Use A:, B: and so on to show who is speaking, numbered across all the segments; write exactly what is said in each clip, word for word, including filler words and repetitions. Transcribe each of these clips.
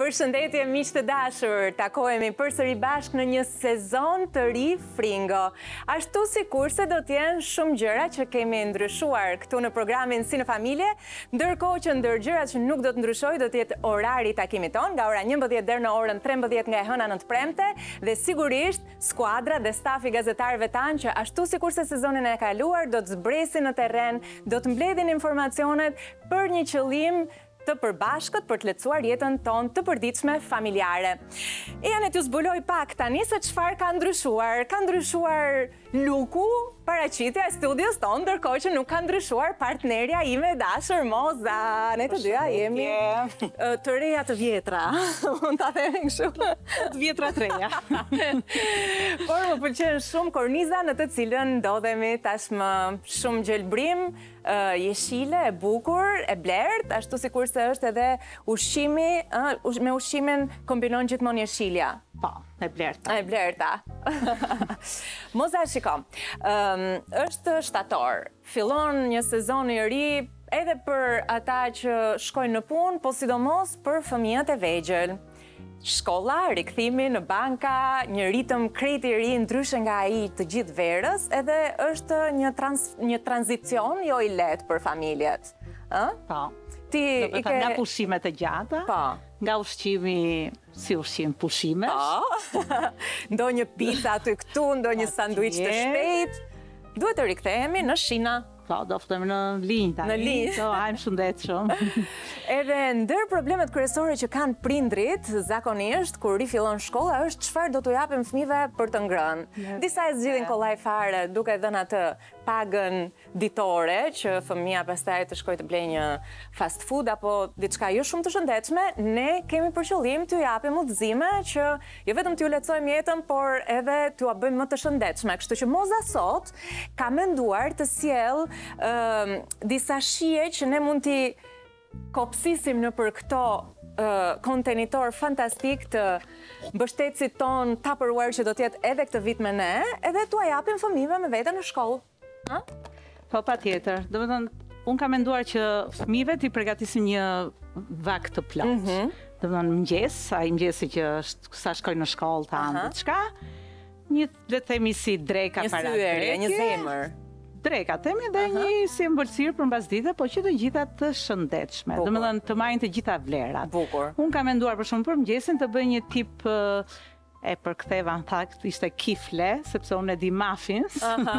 A: Përshëndetje miq të dashur, takohemi përsëri bashkë në një sezon të ri fringo. Ashtu sikurse do të jenë shumë gjëra që kemi ndryshuar këtu në programin Si në familje, ndërkohë që ndër gjërat që nuk do të ndryshojë do të jetë orari i takimit ton, nga ora njëmbëdhjetë deri në orën trembëdhjetë nga e hëna në të premte, dhe sigurisht skuadra dhe stafi gazetarëve tanë që ashtu sikurse sezonin e kaluar do të zbresin në terren, do të mbledhin informacionet për një qëllim të përbashkët për të lehtësuar jetën tonë të përditshme familjare. E janë t'ju zbuloj pak tani se çfarë ka ndryshuar. Ka ndryshuar luku, paraqitja e studios tonë, ndërkohë që nuk ka ndryshuar partnerja ime e dashur Moza. Ne të dyja jemi të reja të vjetra. Mund ta themi kështu.
B: Të vjetra të reja.
A: Por më pëlqen shumë korniza në të cilën ndodhemi tashmë, shumë gjelbrim, jeshile, e bukur, e blert, ashtu sikur se është edhe ushqimi, me ushqimin kombinon gjithmonë jeshilja.
B: Po, e blerta.
A: E blerta. Moza, shiko, është shtator, fillon një sezon i ri edhe për ata që shkojnë në punë, po sidomos për fëmijët e vegjël. Shkolla, rikthimi në banka, një ritëm krejt i ri ndryshe nga ai të gjithë verës, edhe është një, trans, një tranzicion jo i lehtë për familjet.
B: Po.
A: Ti
B: do të thënë nga pushimet e gjata,
A: po.
B: Nga ushqimi si ushqim pushimesh.
A: Po. Ndonjë pizza aty këtu, ndonjë sanduiç të shpejt. Duhet të rikthehemi në shina.
B: Po, do ftojmë në linjë tani.
A: Në linjë.
B: Do hajmë shëndetshëm.
A: Edhe ndër problemet kryesore që kanë prindrit zakonisht kur rifillon shkolla është çfarë do t'u japim fëmijëve për të ngrënë. Disa e zgjidhin kollaj fare duke dhënë atë pagën ditore që fëmia pastaj të shkojë të blejë një fast food apo diçka jo shumë të shëndetshme. Ne kemi për qëllim t'u japim udhëzime që jo vetëm t'ju lehtësojmë jetën, por edhe t'u bëjmë më të shëndetshme. Kështu që Moza sot ka menduar të sjell Uh, disa shije që ne mund t'i kopsisim në për këto uh, kontenitor fantastik të mbështetësit ton Tupperware që do t'jetë edhe këtë vit me ne, edhe t'u japim fëmijëve me vete në shkollë. Ha?
B: Po, patjetër. Do të thënë, unë kam menduar që fëmijëve t'i përgatisim një vak të plotë. Mm -hmm. Do të thënë mëngjes, ai mëngjesi që është sa shkojnë në shkollë ta anë diçka, një le të themi si dreka para
A: drekje, një zemër.
B: Dreka, temi dhe një si mbërësirë për mbasdite, po që të gjitha të shëndetshme. Do me dhe të majnë të gjitha vlerat.
A: Bukur.
B: Unë ka menduar për shumë për mëgjesin të bëj një tip, e përktheva në thakt, ishte kifle, sepse unë e di muffins.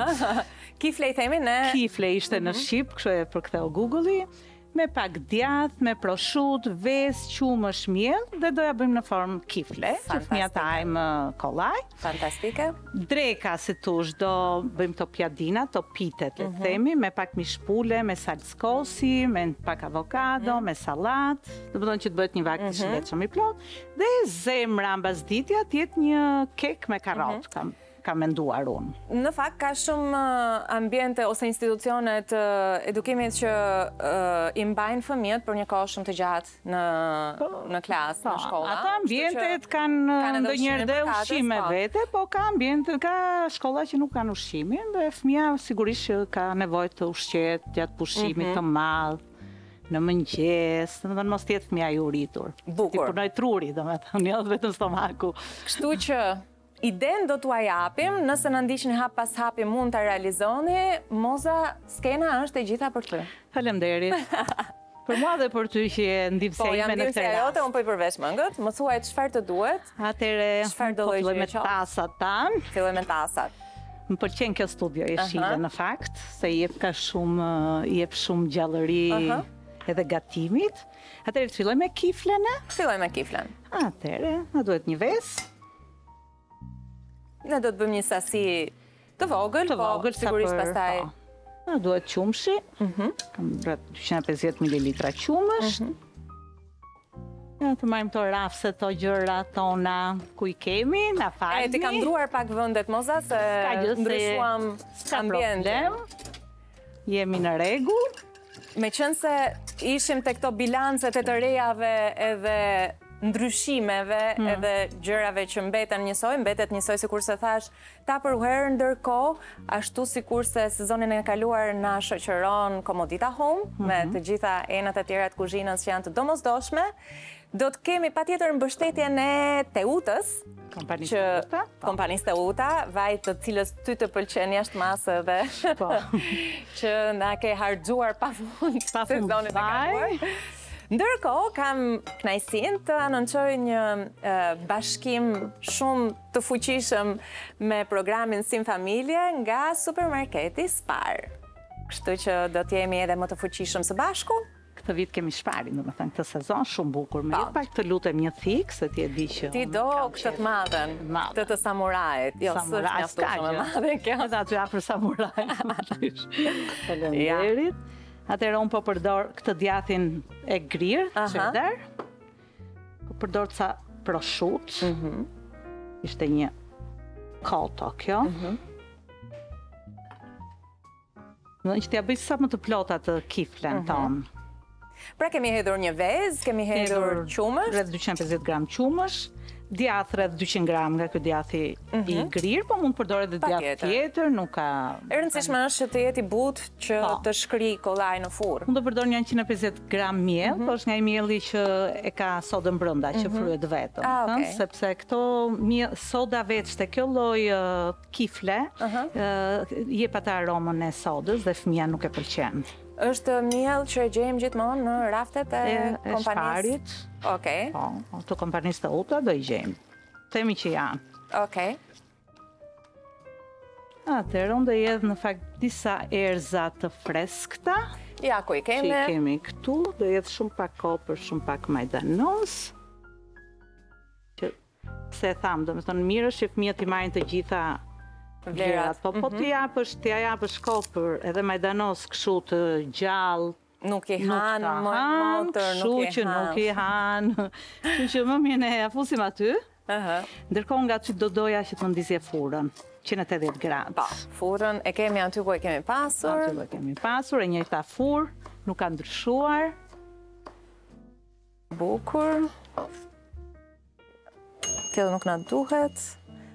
A: Kifle i themi në...
B: Kifle ishte në Shqip, kështu e përktheu Google-i, me pak djath, me proshut, ves, qumësh, miell, dhe doja bëjmë në formë kifle, që fëmija ta hajmë kollaj.
A: Fantastike.
B: Dreka, si tush, do bëjmë to pjadina, to pitet, le themi, me pak mishpule, me salskosi, me pak avokado, me salat, do të thonë që të bëhet një vak të shëndetshëm i plot, dhe zemra mbasditja t'jetë një kek me karrot, kam ka menduar unë.
A: Në fakt, ka shumë ambiente ose institucionet edukimit që i mbajnë fëmijët për një kohë shumë të gjatë në, në klasë, në shkolla.
B: Ato ambientet kanë ndonjëherë dhe ushqime vete, po ka ambiente, ka shkolla që nuk kanë ushqimin, dhe fëmija sigurisht që ka nevojë të ushqet gjatë pushimit të madh, në mëngjes, do të thënë mos jetë fëmija i uritur.
A: Bukur.
B: Ti punoj truri, do të thënë, jo vetëm stomaku.
A: Kështu që iden do t'ua japim, nëse në ndiqni hap pas hapi mund t'a realizoni. Moza, skena është e gjitha për ty.
B: Faleminderit. Për mua dhe për ty që je ndihmësia ime në këtë rast. Po, jam
A: ndihmësia jote, unë po i përveç mëngët. Më thuaj çfarë të duhet.
B: Atëre, po filloj me tasat tan.
A: Filloj me tasat.
B: Më pëlqen kjo studio e shile në fakt, se i jep ka shumë, i jep shumë gjallëri edhe gatimit. Atëre, të filloj me kiflen?
A: Filloj me kiflen.
B: Atëre, na duhet një ves.
A: Ne do të bëjmë një sasi të vogël,
B: të vogël,
A: po sigurisht pastaj.
B: Na duhet qumshi, kam rreth dyqind e pesëdhjetë mililitra qumësh. Ja, të majmë to rafse, to gjëra tona, ku i kemi, na falni.
A: E, ti kam ndruar pak vëndet, Moza, se ndryshuam ambientin.
B: Jemi në rregull.
A: Me qënë se ishim të këto bilancet e të rejave edhe ndryshimeve edhe gjërave që mbeten njësoj, mbetet njësoj si kurse thash, ta përherë ndërkohë, ashtu si kurse sezonin e kaluar na shoqëron Komodita Home, me të gjitha enat e tjera të kuzhinës që janë të domosdoshme, do të kemi patjetër mbështetjen e Teutës,
B: Kompanisë Teuta,
A: kompanisë Teuta, vaj të cilës ty të pëlqen jashtë masë dhe që na ke harxuar pafund sezonin e kaluar. Ndërkohë, kam kënaqësinë të anoncoj një bashkim shumë të fuqishëm me programin Sim Familje nga supermarketi Parë. Kështu që do të jemi edhe më të fuqishëm së bashku.
B: Këtë vit kemi shparin, do me thënë, këtë sezon shumë bukur. Me jetë pak të lutem një thik, se ti e di që...
A: Ti do këtë të madhen, këtë të samurajt. Jo, së është mjaftueshme me madhe kjo.
B: Edhe aty afër samurajt. Faleminderit. Atëherë unë po përdor këtë djathin e grirë, cheddar. Po përdor ca prosciutto. Ishte një koto kjo. Në që t'ja bëj sa më të plota të kiflen tonë.
A: Pra kemi hedhur një vezë, kemi hedhur qumësht.
B: Rreth dyqin e pesëdhjetë gram qumësh, djath rreth dyqin gram nga ky djathi i grirë, po mund të përdor edhe djath tjetër, nuk ka...
A: E rëndësishme është që të jetë i butë që të shkrijë kollaj në furrë.
B: Mund të përdor një njëqind e pesëdhjetë gram miell, po është nga i mielli që e ka sodën brenda, që fryhet vetëm, sepse këto soda veçte, kjo lloj kifle jep atë aromën e sodës dhe fëmia nuk e pëlqen.
A: Është miell që e gjejmë gjithmonë në raftet e
B: kompanisë.
A: Okej.
B: Po, të kompanisë Teuta do i gjejmë. Themi që janë.
A: Okej.
B: Atëherë unë do jedh në fakt disa erza të freskëta.
A: Ja, ku i kemi?
B: Që i kemi këtu, do jedh shumë pak kopër, shumë pak majdanos. Që se tham, do me thonë mirë është që fëmijët i marrin të gjitha vlerat, po po t'i japësh, t'i japësh kopër edhe majdanos kështu të gjallë,
A: nuk i han, më motër, nuk i han.
B: Kështu që nuk i han. Kështu që më mirë ne ja fusim aty. Ndërkohë nga që do doja që të ndizje furrën, njëqind e tetëdhjetë gradë.
A: Po, furrën e kemi aty ku e kemi pasur.
B: Aty ku e kemi pasur, e njëjta furrë, nuk ka ndryshuar.
A: Bukur. Kjo nuk na duhet.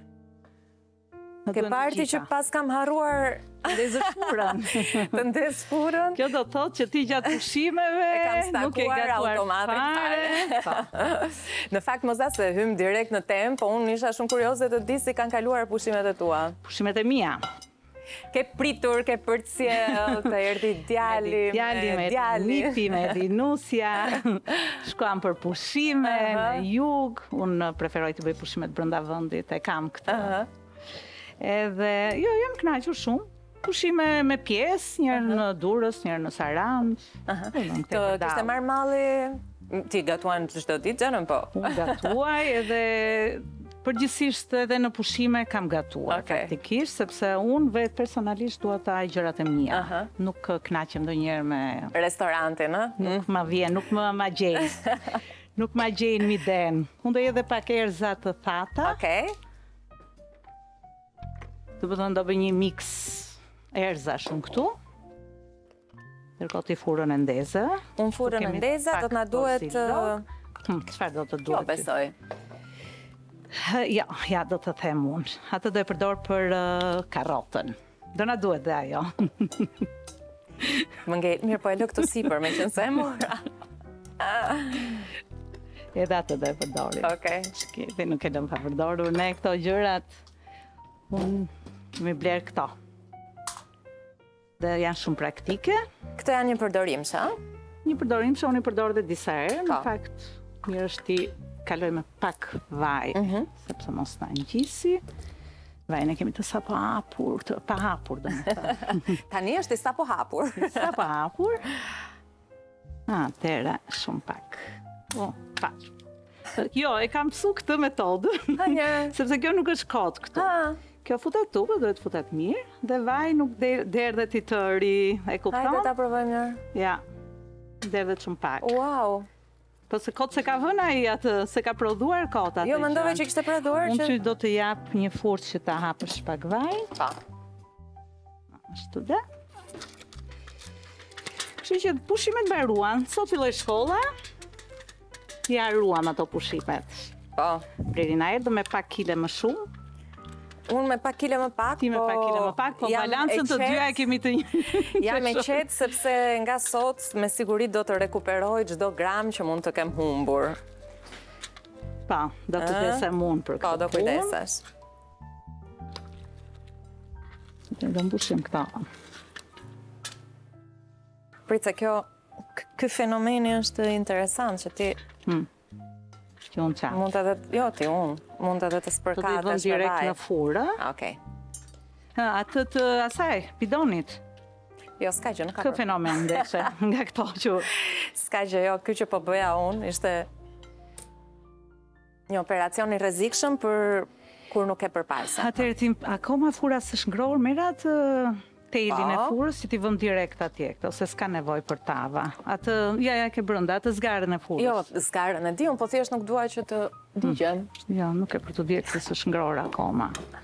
A: Ke parti që pas kam harruar
B: ndezësh furrën.
A: Të ndez furrën.
B: Kjo do thotë që ti gjatë pushimeve nuk e gatuar fare.
A: Në fakt Moza se hym direkt në temë, po unë isha shumë kurioze të di si kanë kaluar pushimet e tua.
B: Pushimet e mia.
A: Ke pritur, ke përcjell, të erdhi djali,
B: djali me djali, me rinusja, shkuam për pushime në jug, unë preferoj të bëj pushimet brenda vendit, e kam këtë. Edhe, jo, jam kënaqur shumë. Pushime me pjesë, njërë në Durrës, njërë në Sarandë.
A: Të kishte marrë malli, ti gatuan çdo ditë gjënën, po?
B: Unë gatuaj edhe përgjithsisht edhe në pushime kam gatuar, faktikisht, sepse unë vetë personalisht dua ta gjërat e mia. Nuk kënaqem ndonjëherë me
A: restorantin, ë?
B: Nuk ma vjen, nuk më ma gjej. Nuk ma gjej në miden. Unë do edhe pak erza të thata.
A: Okej.
B: Të përton do bëj një mix erza shumë këtu. Ndërkohë ti furrën e ndezë.
A: Unë furrën e ndezë, do të na duhet...
B: Çfarë do të duhet?
A: Jo, besoj.
B: Ja, ja, do të them unë. Atë do e përdor për karrotën. Do na duhet dhe ajo.
A: Më ngel, mirë, po e lë këtu sipër, me qenë se e mora.
B: Edhe atë do e përdorim.
A: Okej.
B: Ti nuk e lëm pa përdorur ne këto gjërat. Unë kemi bler këto. Dhe janë shumë praktike.
A: Këto janë një përdorim, sha?
B: Një përdorim, sha unë i përdor dhe disa herë. Në fakt, mirë është ti kaloj me pak vaj, sepse mos na ngjisi. Vajin e kemi të sapo hapur, të pa hapur, do me thënë.
A: Tani është i sapo hapur.
B: Sapo hapur. Atëherë, shumë pak. O, pak. Jo, e kam mësu këtë metodë, sepse kjo nuk është kot këtu. Kjo futet tupe, duhet futet mirë, dhe vaj nuk derdhet i tëri, e kupton?
A: Hajde ta provojmë njërë.
B: Ja, derdhet shumë pak.
A: Wow!
B: Po se kot se ka vëna i atë, se ka prodhuar kot atë.
A: Jo, mendove që kishte prodhuar që...
B: Unë që do të jap një furç që ta hapësh pak vaj.
A: Pa.
B: Ashtu dhe. Kështu që pushimet mbaruan, sot filloi shkolla. Ja ruam ato pushimet.
A: Po.
B: Blerina erdhë me pak kile më shumë.
A: Unë me pak kile më pak,
B: Ti me pak kile më pak, po balancën të dyja e kemi të një.
A: Jam e qetë sepse nga sot me siguri do të rekuperoj çdo gram që mund të kem humbur.
B: Pa, do të kujdesem unë për këtë.
A: Po, do kujdesesh.
B: Do mbushim këta.
A: Prit se kjo, ky fenomeni është interesant që ti...
B: Që unë qa.
A: Mund edhe, jo ti unë, mund edhe të spërkatesh me vaj.
B: Do të i vëm direkt në furë.
A: Okej.
B: Atë të asaj, bidonit.
A: Jo, s'ka gjë, nuk ka
B: Kë fenomen ndeshe, nga këto që...
A: S'ka gjë, jo, kjo që po bëja unë, ishte një operacion i rrezikshëm për kur nuk e përparse.
B: Atëherë ti akoma fura s'është ngrohur, merr atë telin e furës që ti vëm direkt atje, ose s'ka nevojë për tava. Atë, ja, ja ke brenda, atë zgarën e furës.
A: Jo, zgarën e di, unë po thjesht nuk dua që të digjen.
B: Jo, nuk e për të direkt se s'është ngrohur akoma.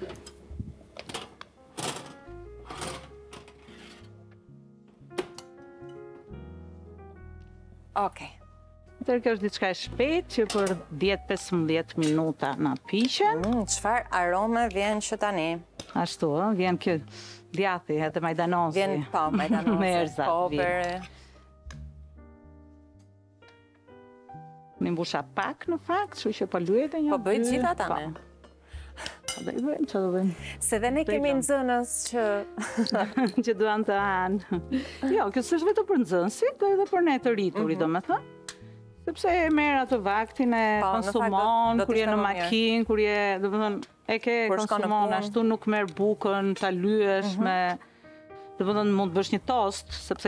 A: Okej.
B: Atëherë kjo është diçka e shpejtë që për dhjetë pesëmbëdhjetë minuta na piqen.
A: Çfarë arome vjen që tani?
B: Ashtu, ë, vjen kjo djathi edhe majdanozi.
A: Vjen, po, majdanozi.
B: Me erzat.
A: Po, bere.
B: Më mbusha pak në fakt, kështu që po lyhet e një.
A: Po bëj gjitha tani.
B: Po do i bëjmë, që do bëjmë.
A: Se dhe ne kemi nxënës që...
B: që duan të anë. Jo, kjo s'është vetëm për nxënësit, po edhe për ne të rriturit, do me thënë. Sepse e merr atë vaktin e konsumon, kur je në makinë, kur je, do të thënë, e ke konsumon, ashtu nuk merr bukën, ta lyesh me, do të thënë, mund të bësh një tost, sepse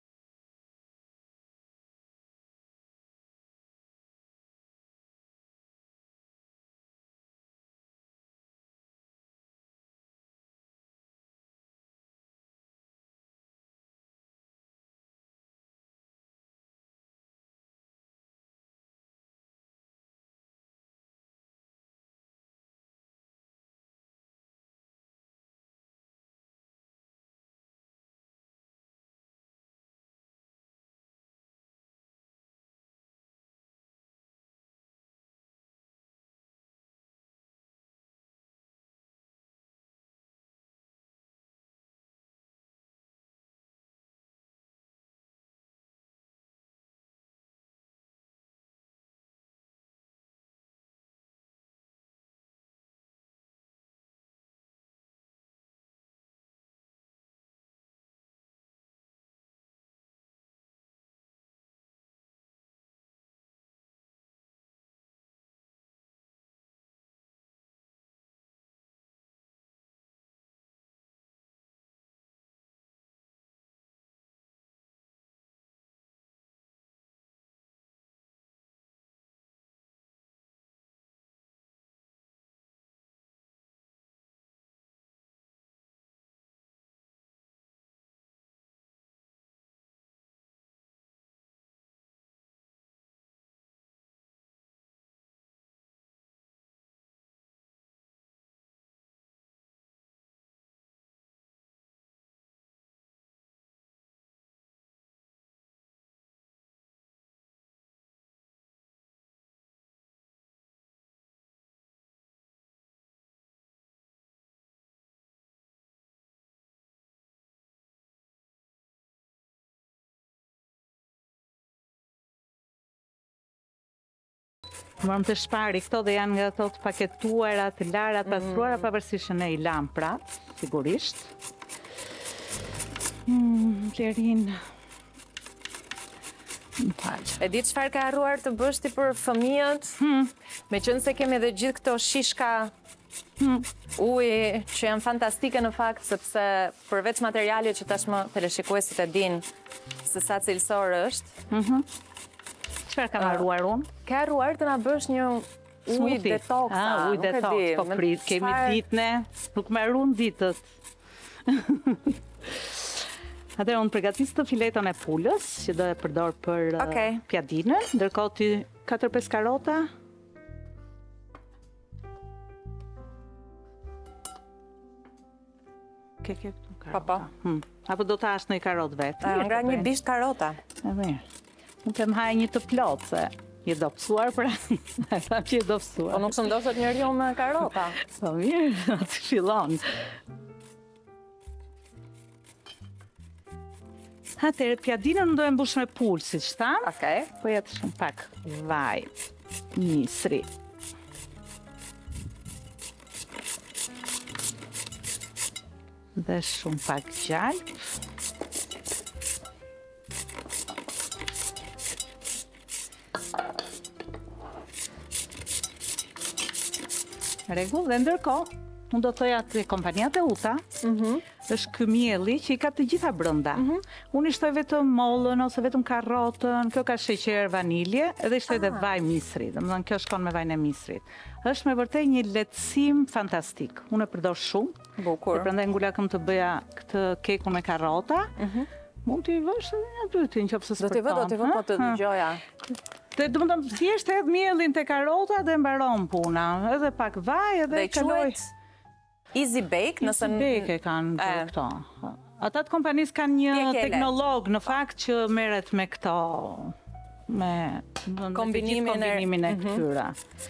B: Morëm të shpari këto dhe janë nga ato të paketuara, të lara, të pastruara, pavarësisht ne i lam prap, sigurisht. Plerin.
A: E di çfarë ka harruar të bësh ti për fëmijët? Me qënë se kemi edhe gjithë këto shishka uji që janë fantastike në fakt, sepse përveç materialit që tashmë teleshikuesit e din se sa cilësor është.
B: Çfarë kam harruar unë?
A: Ka harruar të na bësh një uji detox.
B: Ah, uji detox, po prit, kemi ditëne, nuk më harruan ditët. Atëherë unë përgatis të fileton e pulës, që do e përdor për pjadinën, ndërkohë ti katër pesë karota. Ke ke këtu karota. Apo do të hash në i karot vetë.
A: Nga një bisht karota.
B: E mirë. Unë kem haj një të plotë, se Je dobësuar, pra, e tham që je dobësuar.
A: Po nuk së ndoshët njeriu me karota.
B: Po mirë, atë fillon. Atëherë, pjadinën do e mbush me pulë, si që thamë.
A: Okej.
B: Po jetë shumë pak vaj, misri. Dhe shumë pak gjalp. Rregull, dhe ndërkohë, unë do të thoja të kompanijat e uta, është ky mielli që i ka të gjitha brenda. Unë i shtoj vetëm mollën ose vetëm karrotën, kjo ka sheqer, vanilje, edhe i shtoj dhe vaj misri, domethënë kjo shkon me vajin e misrit. Është me vërtet një lehtësim fantastik. Unë e përdor shumë.
A: Bukur.
B: Dhe prandaj ngula këm të bëja këtë kekun me karrota. Mund t'i vësh edhe një dytin nëse s'përton.
A: Do t'i vë, do t'i vë, po të dëgjoja.
B: Dhe do të thonë thjesht hedh miellin te karrota dhe mbaron puna. Edhe pak vaj edhe kaloj.
A: Easy bake, nëse
B: Easy bake e kanë bërë këto. Ata të kompanisë kanë një teknolog në fakt që merret me këto me kombinimin e këtyra.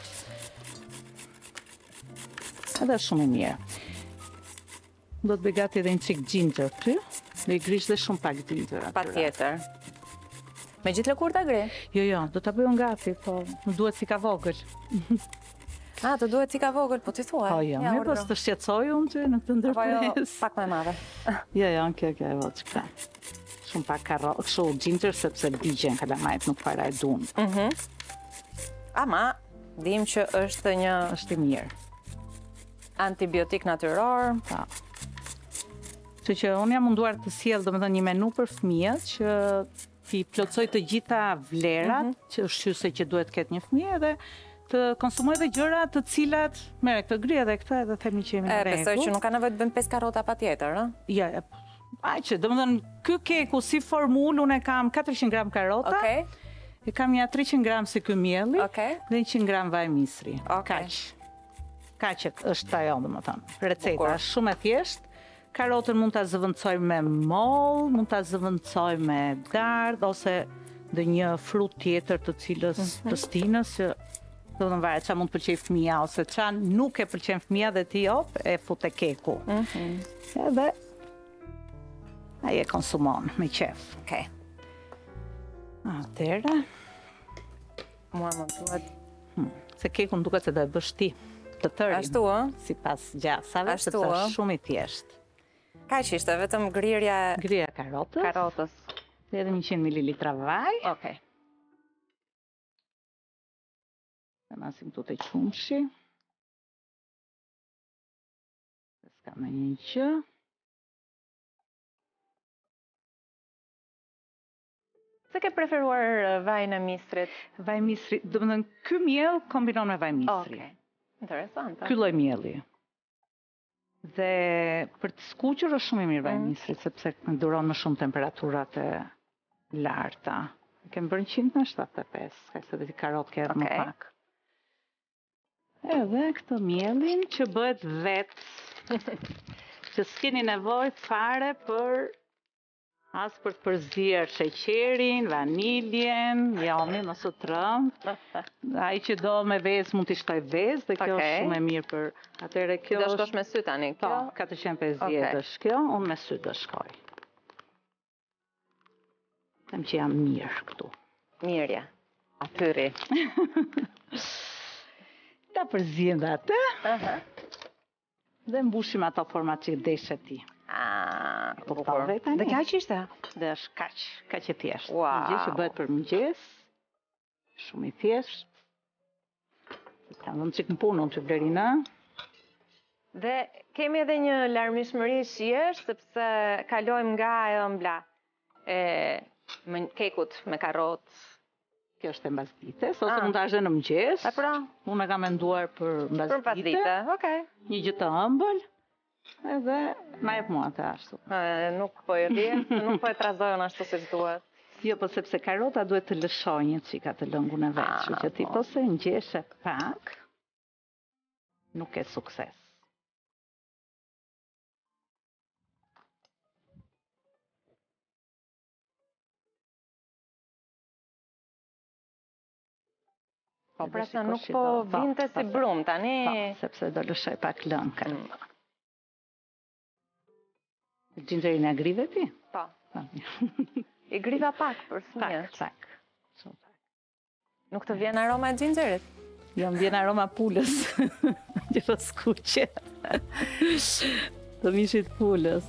B: Edhe shumë i mirë. Do të bëj gati edhe një çik ginger këtu. Dhe i grish dhe shumë pak ginger aty.
A: Patjetër. Me gjithë lëkurë ta gre?
B: Jo, jo, do ta bëjmë gati, po më duhet si ka vogël.
A: A, të duhet si ka vogël, po ti thua.
B: Po jo, mirë po të shqetësoj unë ty në këtë ndërpresë.
A: Pak më madhe.
B: Jo, jo, kjo kjo e voç këta. Shumë pak karrot, kështu ginger sepse digjen kalamajt nuk para e duan.
A: Ama, dim që është një
B: është i mirë.
A: Antibiotik natyror.
B: Po. Që që unë jam munduar të sjell domethënë një menu për fëmijët që ti plotësoj të gjitha vlerat që shqyse që duhet ketë një fëmijë dhe të konsumoj dhe gjëra të cilat mere këtë gri edhe këtë edhe themi që jemi në rregull.
A: E, besoj që nuk ka nevojë të bëjmë pesë karrota patjetër, ëh?
B: Ja, aq, domethënë ky keku si formulë unë kam katërqind gram karrota.
A: Okej.
B: E kam ja treqind gram si ky mielli.
A: Okej.
B: Dhe njëqind gram vaj misri.
A: Okej.
B: Kaq. Kaq është ajo domethënë. Receta është shumë e thjeshtë. Karotën mund ta zëvendësoj me moll, mund ta zëvendësoj me dardh ose dhe një frut tjetër të cilës të stinës që do të varet çfarë mund të pëlqej fëmia ose çfarë nuk e pëlqen fëmia dhe ti hop e fut te keku. Edhe ai e konsumon me qef.
A: Okej.
B: Atëherë,
A: mua më duhet
B: se kekun duket se do e bësh ti të tërin.
A: Ashtu ë?
B: Sipas gjasave,
A: Ashtu,
B: sepse
A: ë?
B: është shumë i thjeshtë.
A: Kaq ishte, vetëm grirja
B: Grija karotës.
A: karotës.
B: Dhe edhe njëqind mililitra vaj.
A: Okej.
B: Dhe masim këtu të qumshi. Dhe s'ka me një gjë.
A: Se ke preferuar vajin e misrit?
B: Vaj misri, do të thënë ky miell kombinon me vaj misri.
A: Okej. Interesante.
B: Ky lloj mielli. Dhe për të skuqur është shumë i mirë vaj misri, sepse duron më shumë temperaturat e larta. Kem bërë njëqind në shtatëdhjetë e pesë, ka se dhe ti karot ke edhe më pak. Edhe këtë mielin që bëhet vetë, që s'keni nevojë fare për as për të përzier sheqerin, vaniljen, jomi, mos u trëmbë. Ai që do me vezë mund t'i shtoj vezë dhe kjo është shumë e mirë për atëre kjo.
A: Do shkosh me sy tani kjo?
B: Po, katërqind e pesëdhjetë është kjo, unë me sy do shkoj. Them që jam mirë këtu.
A: Mirja. Atyri.
B: Ta përziem dhe atë. Dhe mbushim ato format që deshe ti.
A: Ah,
B: Po bukur.
A: Dhe kaq ishte?
B: Dhe është kaq, kaq e thjeshtë.
A: Wow.
B: Një gjë që bëhet për mëngjes, shumë i thjeshtë. Ta mund çik në punë unë që Blerina.
A: Dhe kemi edhe një larmishmëri shihesh, sepse kalojmë nga ajo mbla e me kekut me karrotë.
B: Kjo është e mbasditës, ose mund ta hash në mëngjes.
A: A pra?
B: Unë e kam menduar për
A: Për
B: mbasdite.
A: pasdite, okej.
B: Një gjë të ëmbël. Edhe na jep mua të ashtu.
A: Nuk po e di, nuk po e trazojnë ashtu siç duhet.
B: Jo, po sepse karota duhet të lëshoj një çika të lëngun e vet, kështu që ti po se ngjeshe pak, nuk ke sukses.
A: Po, pra se nuk po vinte si brum, tani...
B: Po, sepse do lëshoj pak lënkën. Gjinxherin e grive ti?
A: Po. I griva pak për fëmijët.
B: Pak, pak.
A: Nuk të vjen aroma e gjinxherit?
B: Jo, më vjen aroma pulës. Gjithë skuqe. Të mishit pulës.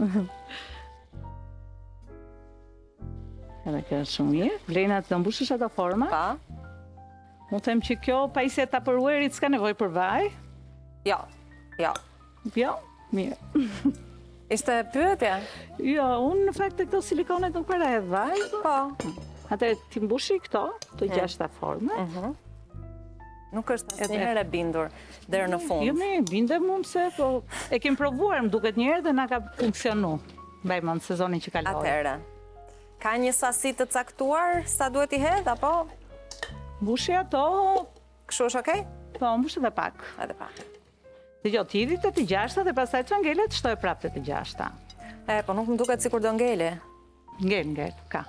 B: Edhe kjo është shumë mirë. Vlena të mbushësh ato forma?
A: Pa.
B: Mu them që kjo pajisja e tupperwareit s'ka nevojë për vaj?
A: Jo, jo.
B: Jo? Mirë.
A: Ishte pyetja?
B: Jo, unë në fakt e këto silikonet nuk para e vaj.
A: Po.
B: Atëherë ti mbushi këto, të gjashta forma.
A: Nuk është asnjëherë e bindur deri në fund.
B: Jo, më bindem unë se po e kem provuar, më duket një herë dhe na ka funksionuar. Mbaj mend sezonin që kaloi.
A: Atëherë. Ka një sasi të caktuar sa duhet i hedh apo
B: mbushi ato?
A: Kështu është okay?
B: Po, mbush edhe pak.
A: Edhe pak.
B: Dgjoj, ti hidhi të gjashta dhe pastaj çan ngelet, shtoj prapë të gjashta.
A: E, po nuk më duket sikur do ngele.
B: Ngel, ngel, ka.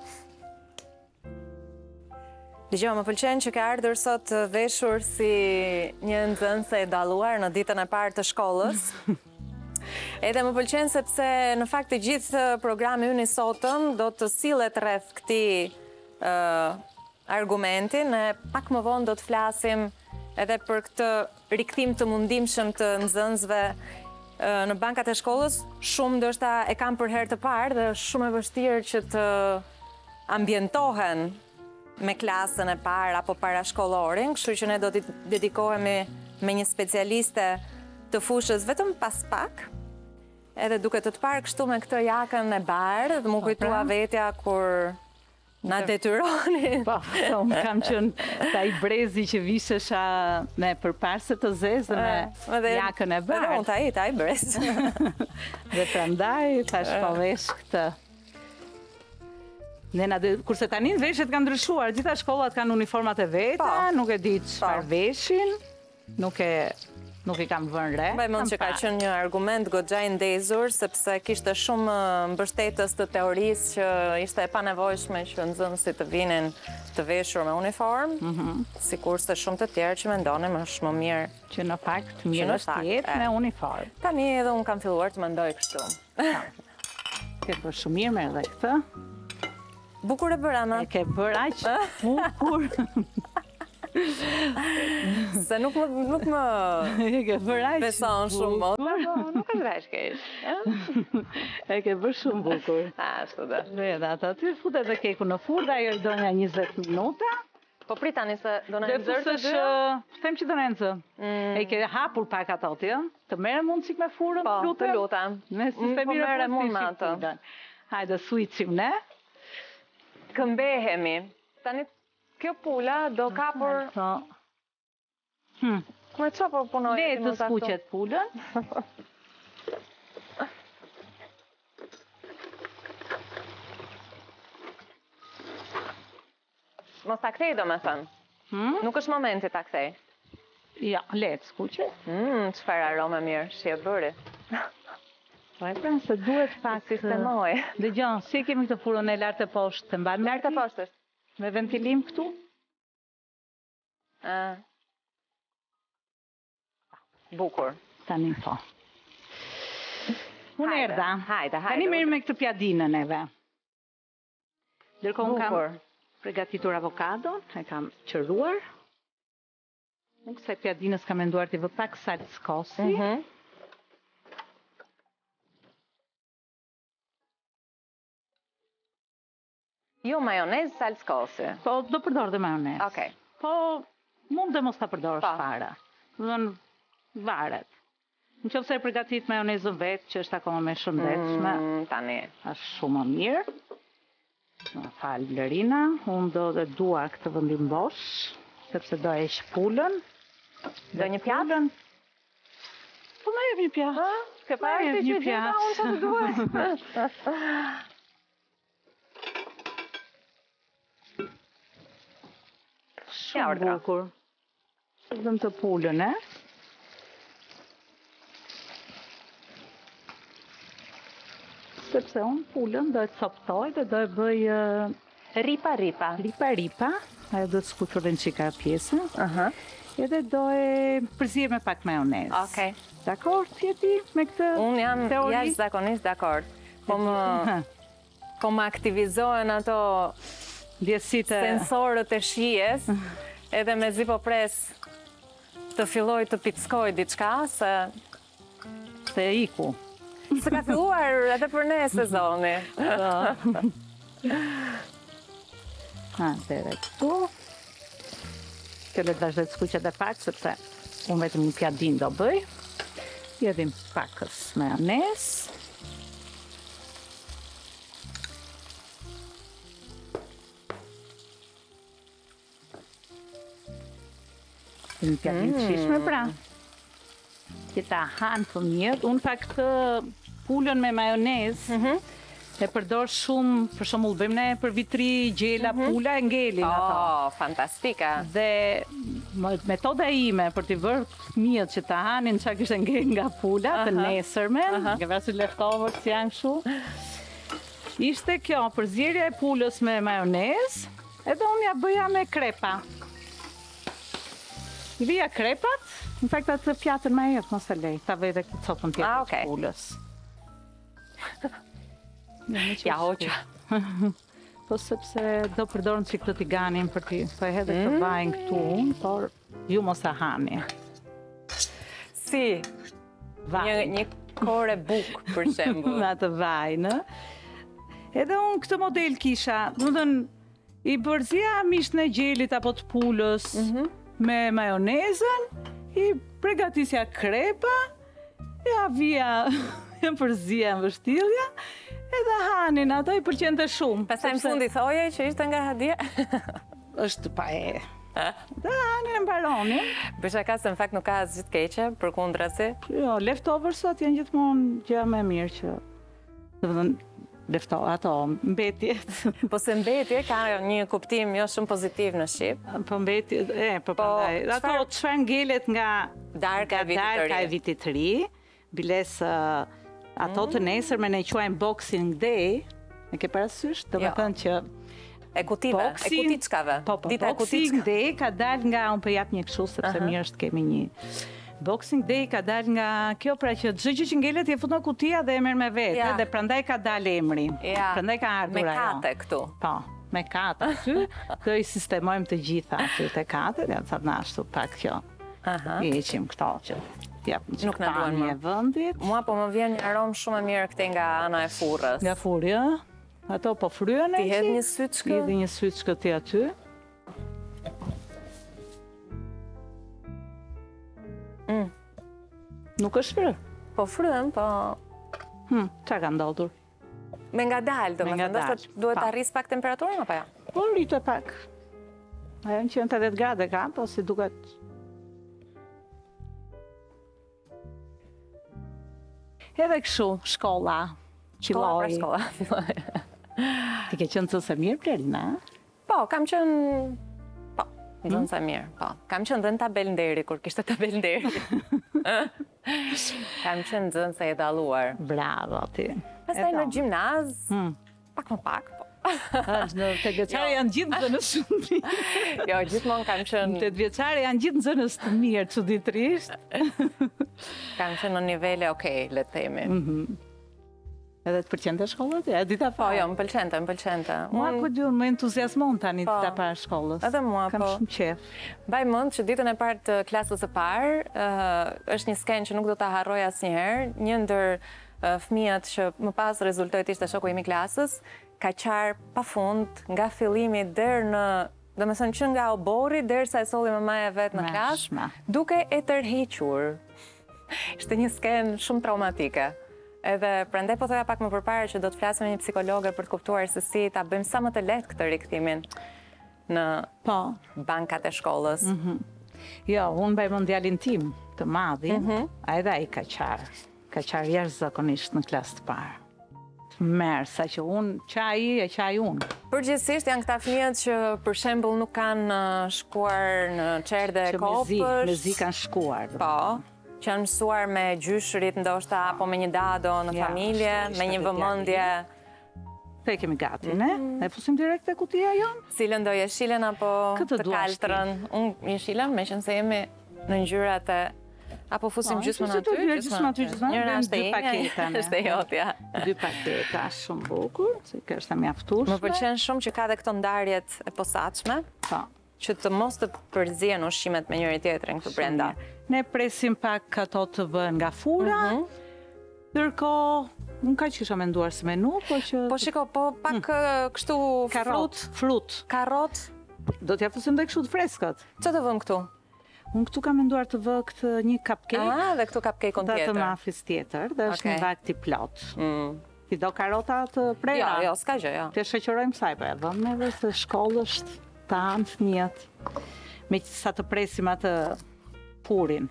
A: Dgjoj, më pëlqen që ke ardhur sot veshur si një nxënëse e dalluar në ditën e parë të shkollës. Edhe më pëlqen sepse në fakt të gjithë programi ynë i sotëm do të sillet rreth këtij uh, argumenti. Ne pak më vonë do të flasim edhe për këtë rikthim të mundimshëm të nxënësve uh, në bankat e shkollës. Shumë ndoshta e kanë për herë të parë dhe është shumë e vështirë që të ambientohen me klasën e parë apo parashkollorin, kështu që ne do t'i dedikohemi me një specialiste të fushës vetëm pas pak. Edhe duke të të parë kështu me këtë jakën e bardhë, dhe mu kujtua vetja kur na detyroni.
B: Po, unë kam qenë taj brezi që vishesha me përparse të zezë dhe me jakën e bardhë.
A: Edhe unë taj, taj brez.
B: Dhe prandaj tash po vesh këtë. Nena, kurse tani veshjet kanë ndryshuar, gjitha shkollat kanë uniformat e veta, nuk e di çfarë veshin, nuk e nuk i kam vënë re.
A: Mbaj mend që ka qenë një argument goxha i ndezur, sepse kishte shumë mbështetës të teorisë që ishte e panevojshme që nxënësit të vinin të veshur me uniformë, sikurse shumë të tjerë që mendonin është më mirë
B: që në fakt mirë është të jetë me uniformë.
A: Tani edhe unë kam filluar të mendoj kështu.
B: Ke bërë shumë mirë me edhe këtë.
A: Bukur e bërë, Ana.
B: E ke bërë aq bukur.
A: Se nuk më nuk më
B: e ke bërë aq
A: beson shumë Moza, po nuk është veç keq.
B: E ke bërë shumë bukur.
A: Ashtu dhe.
B: Edhe ata ty futet dhe keku në furrë, ajo do nga njëzet minuta.
A: Po prit tani se do na nxjerrë të dy.
B: Them që do na nxjerrë. E ke hapur pak ato ti, ë? Të merrem mund sik me furrën,
A: lutem. Po, të lutem.
B: Me sistemin
A: e merrem mund me atë.
B: Hajde switchim ne.
A: Këmbehemi. Tani kjo pula do kapur... Me që po punoj?
B: Le të skuqet pulën.
A: Mos ta kthej do me thënë. Nuk është momenti ta kthej.
B: Ja, le të skuqet.
A: Çfarë arome mirë, shi e bëri.
B: Po e pranë se duhet pak
A: sistemoj.
B: Dëgjon, si kemi këtë furrën e lartë e poshtë, të mban
A: lartë e poshtë.
B: Me ventilim këtu?
A: Ëh. Bukur.
B: Tani po. Unë erdha.
A: Hajde, hajde.
B: Tani merrem me këtë pjadinën eve. Ndërkohë kam përgatitur avokado, e kam qëruar. Në kësaj pjadinës kam menduar të vë pak salt skosi.
A: Jo majonez, salt skosi.
B: Po, do përdor dhe majonez.
A: Okej.
B: Po, mund dhe mos ta përdorësh fare. Do të thonë varet. Në qoftë se e përgatit majonezën vetë, që është akoma më shëndetshme,
A: tani
B: është shumë më mirë. Më fal Blerina, unë do dhe dua këtë vendim bosh, sepse do e heq pulën.
A: Do një pjatë?
B: Po më jep një pjatë.
A: Ke parë ti që gjeta unë që të duhet.
B: Shumë bukur. Dëm të pulën, e? Sepse unë pulën do e coptoj dhe do e bëj
A: Ripa, ripa.
B: Ripa, ripa. Ajo do të skuqurën qika pjesën. Edhe do e përzirë me pak majonez.
A: Okej.
B: Dakor, tjeti me këtë
A: Unë jam
B: teori?
A: jashtë zakonisht dakord. Po më, po më aktivizohen ato
B: Ndjesitë
A: sensorët e shijes, edhe me zi po pres të filloj të pickoj diçka, se
B: se iku.
A: se ka filluar edhe për ne sezoni.
B: Ha, dhere këtu. Kjo le të vazhdoj të skuqet e pak, sepse unë vetëm një pjadin do bëj. Jedhim pakës majonez. Një pjadin të shishme pra. Këta hanë fëmijët. Unë pak të pulën me majonez, e përdor shumë, për shembull bëjmë ne për vitri, gjela, pula, e ngelin ato.
A: Oh, fantastika.
B: Dhe metoda ime për t'i bërë fëmijët që ta hanin çka kishte ngel nga pula, të nesërmen, nga vrasu leftovers që janë kështu, ishte kjo, përzierja e pulës me majonez, edhe unë ja bëja me krepa. I vija krepat, në fakt atë pjatën më herët mos e lej, ta vej dhe këtë copën tjetër të pulës.
A: Ja hoqa.
B: Po sepse do përdorën që këtë tiganin për ti, po e hedhe këtë vajnë këtu, por ju mos e hani.
A: Si? Një, një kore buk, për shembull.
B: Në atë vajnë. Edhe unë këtë model kisha, më dhënë, i bërzia mishtën e gjelit apo të pulës me majonezën, i pregatisja krepa, ja vija përzia në vështilja, edhe hanin, ato i pëlqen të shumë.
A: Pastaj në fundi thoje që ishte nga hadia?
B: është pa e. Dhe hanin e mbaronin.
A: Bësha ka se në fakt nuk ka asgjë të keqe, përkundrazi.
B: Jo, leftoversat janë gjithmonë gjëja më e mirë që, do të thënë, lefto, ato, mbetjet.
A: Po se mbetje ka një kuptim jo shumë pozitiv në Shqip.
B: Po mbetjet, e, po prandaj. Ato çfarë ngelet nga
A: darka e
B: vitit të ri, biles ato të nesër me ne quajnë Boxing Day, e ke parasysh, do të thënë që
A: e kutive, e kutiçkave.
B: Po, po, Boxing Day ka dal nga, unë po jap një kështu sepse mirë është kemi një Boxing Day ka dal nga kjo, pra që çdo gjë që ngelet je fut në kutia dhe e merr me vete, dhe prandaj ka dal emri. Prandaj ka ardhur ajo.
A: Me kate këtu.
B: Po, me kate aty, do i sistemojmë të gjitha aty te katet, janë sa na ashtu pak kjo. I heqim këto që jap një
A: nuk na duan më
B: vendit.
A: Mua po më vjen një aromë shumë e mirë këtej nga ana e furrës.
B: Nga furri, ë? Ato po fryen ai.
A: Ti hedh një syçkë.
B: Hedh një syçkë ti aty.
A: Mm.
B: Nuk është frë?
A: Po frën, po...
B: Hmm, qa ka ndodhur?
A: Me nga dalë, do me të ndoshtë duhet të arris pak temperaturën, apo ja?
B: Po, rritë pak. Ajo në që në të dhjetë grade ka, po si duket... Edhe këshu, shkolla, qiloj.
A: Shkolla pra shkolla.
B: Ti ke qënë cësë mirë, Prelina?
A: Po, kam qënë... Zonë sa mirë, po. Kam qënë dhe në tabel nderi, kur kishte tabel nderi. Kam qënë zënë se e daluar.
B: Bravo, ti.
A: Pastaj në gjimnaz, pak më pak, po.
B: Në të vjeçare janë gjithë në zënës shumë.
A: Jo, gjithmonë kam qënë...
B: Në të vjeçare janë gjithë në zënës të mirë, çuditërisht.
A: Kam qënë në nivele okej, le të themi.
B: Edhe të pëlqente shkolla ti? A Dita
A: po? Jo, më pëlqente, më pëlqente.
B: Mua ku di unë më entuziasmon tani Dita para shkollës.
A: Edhe mua po.
B: Kam shumë qef.
A: Mbaj mend që ditën e parë të klasës së parë, është një skenë që nuk do ta harroj asnjëherë. Një ndër fëmijët që më pas rezultoi të ishte shoku im i klasës, ka qarë pafund nga fillimi deri në, domethënë që nga oborri derisa e solli mamaja vet në klasë, duke e tërhequr. Ishte një skenë shumë traumatike. Edhe prandaj po thoja pak më përpara që do të flasim me një psikologe për të kuptuar se si ta bëjmë sa më të lehtë këtë rikthimin në bankat e shkollës.
B: Jo, unë mbaj mend djalin tim të madhin, a edhe ai ka qarë, ka qarë jashtëzakonisht në klasë të parë. Merë, sa që unë, qaj e qaj unë.
A: Përgjithsisht janë këta fëmijët që për shembull nuk kanë shkuar në çerdhe e kopës.
B: Që me zi kanë shkuar.
A: Po. Që janë mësuar me gjyshrit ndoshta apo me një dado në familje, me një vëmendje
B: Te kemi gati, ne? E fusim direkt te kutia jonë?
A: Cilën do jeshilen apo
B: Këtë
A: të
B: duash ti.
A: kaltërën? Unë jeshilen, me qenë se jemi në ngjyrat e... Apo fusim gjysmën aty?
B: Gjysmën aty, gjysmën aty.
A: Njëra është e
B: dy
A: ime,
B: paketa, ne.
A: është e jotja.
B: Dy paketa, shumë bukur, se kjo është e mjaftueshme.
A: Më pëlqen shumë që ka dhe këto ndarjet e posaçme,
B: Po.
A: që të mos të përzihen ushqimet me njëri tjetrin këtu brenda.
B: Ne presim pak ato të bëhen nga fura, ndërkohë nuk ka që kisha menduar si menu, po që...
A: Po shiko, po pak kështu
B: Karrot,
A: frut,
B: frut.
A: karrot.
B: Do t'ja fusim dhe kështu të freskët.
A: Që të vëm këtu?
B: Unë këtu kam menduar të vë këtë një cupcake.
A: Ah, dhe këtu cupcake-un
B: Dhe të
A: tjetër.
B: mafis tjetër, dhe është
A: Okej.
B: një vakt i plot.
A: Mm.
B: Ti do karota të prera?
A: Jo, jo, s'ka gjë, jo.
B: Të shoqërojmë kësaj, po ja vëmë edhe se shkollë është ta anë fëmijët. Me që sa të presim atë purin.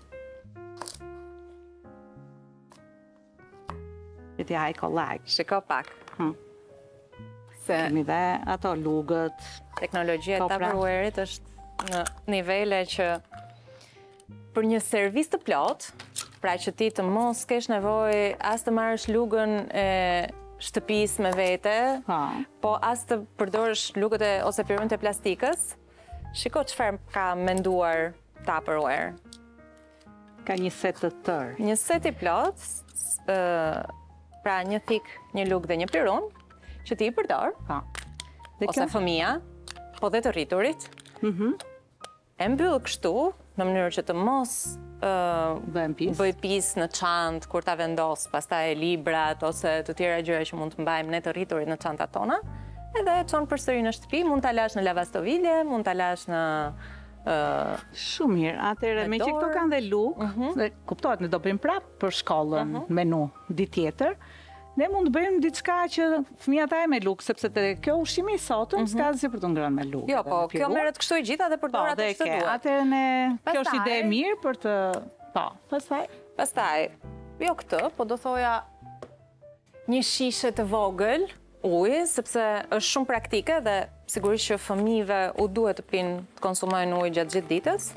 B: Që t'ja haj kollaj.
A: Shiko pak.
B: Hmm.
A: Se
B: Kemi dhe ato lugët.
A: teknologjia e
B: Po, pra.
A: Tupperware-it është në nivele që për një servis të plot, pra që ti të mos kesh nevojë as të marrësh lugën e shtëpisë me vete,
B: Ha.
A: po as të përdorësh lugët e ose pirun të plastikës. Shiko çfarë ka menduar Tupperware.
B: Ka një set të tërë.
A: Një set i plot, s- ë, pra një thik, një lugë dhe një pirun, që ti i përdor,
B: Ha. Dhe
A: ose fëmia, po dhe të rriturit,
B: Mhm.
A: e mbyll kështu, në mënyrë që të mos ë,
B: Bëhem pjesë.
A: bëj pis në çantë kur ta vendos, pastaj librat ose të tjera gjëra që mund të mbajmë ne të rriturit në çantat tona, edhe e çon përsëri në shtëpi, mund ta lash në lavastovilje, mund ta lash në ë,
B: Shumë mirë. Atëherë,
A: Me
B: me që këto
A: dorë.
B: kanë dhe lugë, dhe kuptohet, ne do bëjmë prapë për shkollën menu ditë tjetër. Ne mund të bëjmë diçka që fëmijët e me lugë, sepse te kjo ushqimi i sotëm s'ka asgjë për të ngrënë me lugë.
A: jo,
B: dhe
A: po,
B: me
A: kjo
B: pirun.
A: merret kështu i gjitha dhe
B: Po,
A: përdor atë
B: dhe
A: që të
B: ke.
A: duhet.
B: Atëherë ne, kjo është
A: Pastaj-
B: ide e mirë për të, po, pastaj
A: Pastaj, jo këtë, po do thoja një shishe të vogël ujë, sepse është shumë praktike dhe sigurisht që fëmijëve u duhet të pinë, të konsumojnë ujë gjatë gjithë ditës.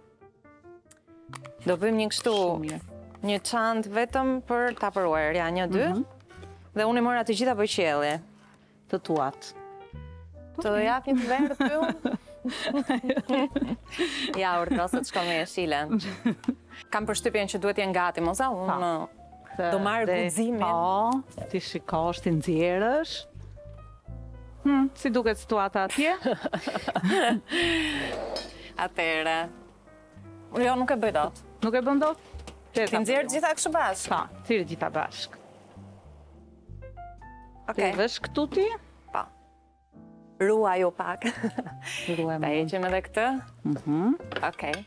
A: Do bëjmë një kështu,
B: Shumë mirë.
A: një çantë vetëm për Tupperware, ja, një, dy. Dhe unë i mora të gjitha për qielli.
B: të tuat.
A: Të do jap një të verë të unë? Ja, urdhëse të shko me jeshilen. Kam përshtypjen që duhet jenë gati, Moza, unë do marrë
B: Dhe-
A: guximin.
B: Po, ti shikosh, ti nxjerrësh. Hm, si duket situata atje?
A: Atëre. Jo, nuk e bëj dot.
B: Nuk e bën dot?
A: Ti nxjerr gjitha kështu bashkë.
B: Pa, thirrë gjitha bashkë. Ti
A: Okej.
B: vesh këtu ti?
A: Po. Ruaj ju pak.
B: Ruajmë.
A: Ta heqim edhe këtë.
B: Mhm.
A: Okej.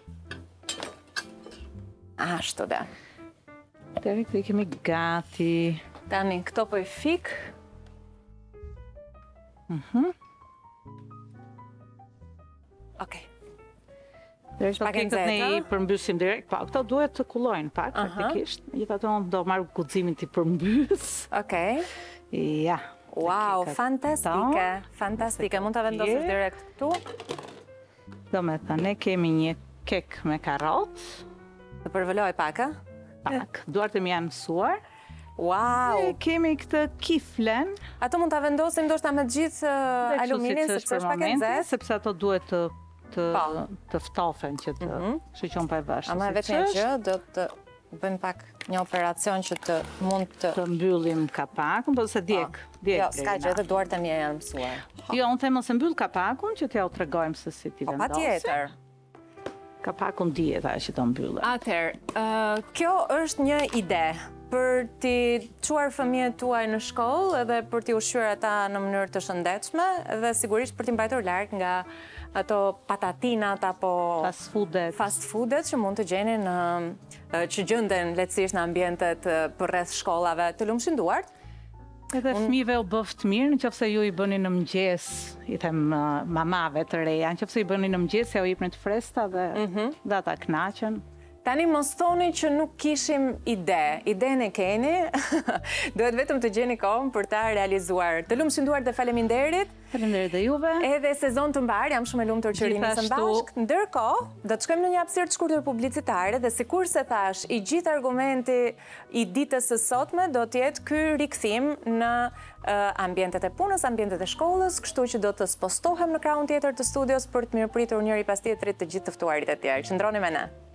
A: Ashtu da.
B: Deri këtu i kemi gati.
A: Tani, këto po i fik.
B: Mhm.
A: Okej.
B: Deri
A: Pak e
B: paketët ne
A: nxehtë,
B: i përmbysim direkt. Po, këto duhet të kullojnë pak,
A: Aha.
B: faktikisht. Megjithatë unë do marr guximin ti përmbys.
A: Okej.
B: Ja.
A: Wow,
B: Paketët
A: fantastike.
B: këto.
A: Fantastike. Mund ta vendosësh
B: Tje.
A: direkt këtu.
B: Do me thënë, ne kemi një kek me karrotë,
A: Të përvëlloj pak, a?
B: pak. Duart e mi janë mësuar.
A: Wow.
B: Ne kemi këtë kiflen.
A: Ato mund ta vendosim ndoshta me gjithë uh,
B: Dhe kështu
A: aluminin,
B: siç
A: sepse është pak e
B: momentin,
A: nxehtë.
B: sepse ato duhet të të
A: Po.
B: të ftofen që të shoqon pa e vashë.
A: Ama
B: siç
A: vetëm një
B: është.
A: gjë, do të bëjmë pak një operacion që të mund të...
B: Të mbyllim kapakun, po se djeg, djeg.
A: Jo, s'ka
B: deri
A: gjë,
B: na.
A: dhe duart e mia janë mësuar.
B: Jo, unë them mos e mbyll kapakun që t'ja u tregojmë se si ti
A: Po,
B: vendosi.
A: patjetër.
B: Kapakun dihet ajo që do mbyllet.
A: Atëherë, ë, kjo është një ide për t'i çuar fëmijët tuaj në shkollë edhe për t'i ushqyer ata në mënyrë të shëndetshme dhe sigurisht për t'i mbajtur larg nga ato patatinat apo
B: Fast foodet.
A: fast foodet që mund të gjeni në që gjenden lehtësisht në ambientet përreth shkollave të lumshinduar.
B: Edhe fëmijëve u bëft mirë, nëse ju i bëni në mëngjes, i them uh, mamave të reja, nëse i bëni në mëngjes, ja u jepni të freskëta dhe dhe ata kënaqen.
A: Tani mos thoni që nuk kishim ide. Idenë e keni, duhet vetëm të gjeni kohën për ta realizuar. Të lumshënduar dhe faleminderit.
B: Faleminderit dhe juve.
A: Edhe sezon të mbar, jam shumë e lumtur që rrimi së bashku. Ndërkohë, do të shkojmë në një hapësirë të shkurtër publicitare dhe sikur se thash, i gjithë argumenti i ditës së sotme do të jetë ky rikthim në ambientet e punës, ambientet e shkollës, kështu që do të spostohem në krahun tjetër të studios për të mirëpritur njëri pas tjetrit të gjithë të ftuarit e tjerë. Qëndroni me ne.